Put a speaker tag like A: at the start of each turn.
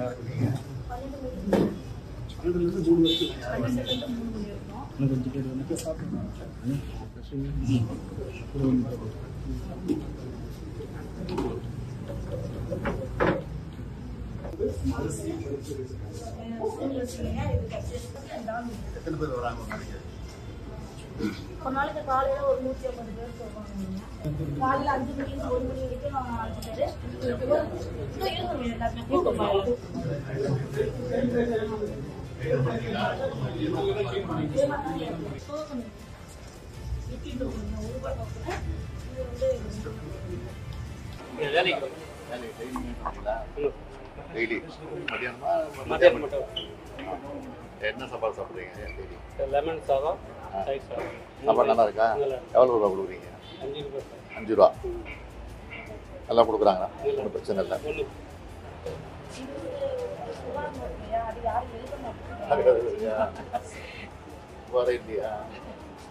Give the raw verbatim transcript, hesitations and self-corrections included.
A: பன்னெண்டுலேருந்து மூணு வரைக்கும் பன்னெண்டுலேருந்து மூணு மணி இருக்கும். இன்னும் கொஞ்சம் பேர் வந்து எத்தனை பேர் வராங்க?
B: ஒரு நாளைக்கு காலையில ஒரு நூற்றி ஐம்பது பேர் சொல்லுவாங்க. காலையில் அஞ்சு மணிக்கு ஒரு மணி வரைக்கும் நான் அஞ்சு பேர்
C: டெய்லி மதியானமா மதியானம் மட்டும் என்ன சாப்பாடு சாப்பிட்றீங்க? டெய்லி
D: லெமன் சாதம், தயிர் சாதம்.
C: சாப்பாடு நல்லா இருக்கா? எவ்வளோ ரூபா கொடுக்குறீங்க?
D: அஞ்சு ரூபா.
C: அஞ்சு ரூபா நல்லா கொடுக்குறாங்களா? ஒன்றும் பிரச்சனை இல்லை. வேற இல்லையா?